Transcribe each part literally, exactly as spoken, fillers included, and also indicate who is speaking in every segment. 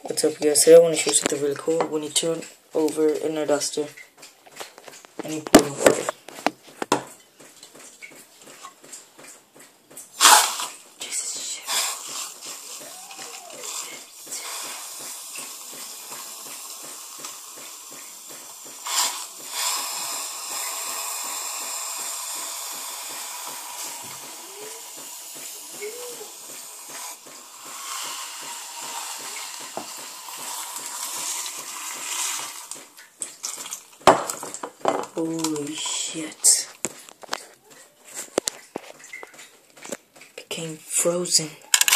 Speaker 1: What's up, guys? Today I want to show you something really cool. When you turn over an air duster and you pull it away. Jesus shit. Holy shit. Became frozen.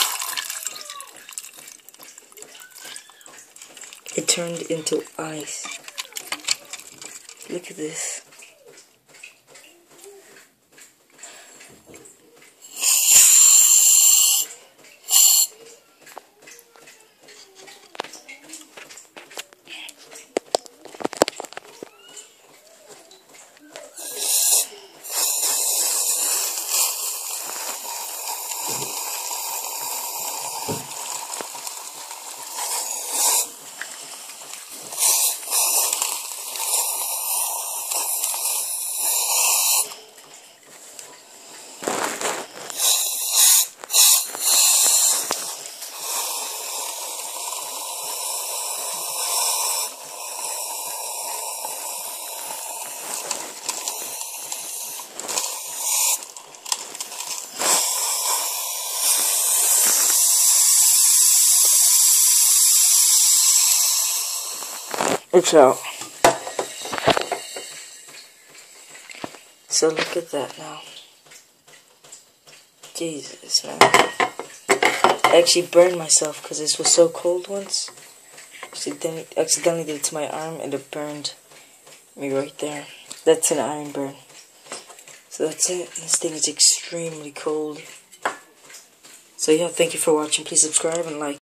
Speaker 1: It turned into ice. Look at this. It's out. So look at that now. Jesus, man. I actually burned myself because this was so cold once. Accidentally, accidentally did it to my arm and it burned me right there. That's an iron burn. So that's it. This thing is extremely cold. So yeah, thank you for watching. Please subscribe and like.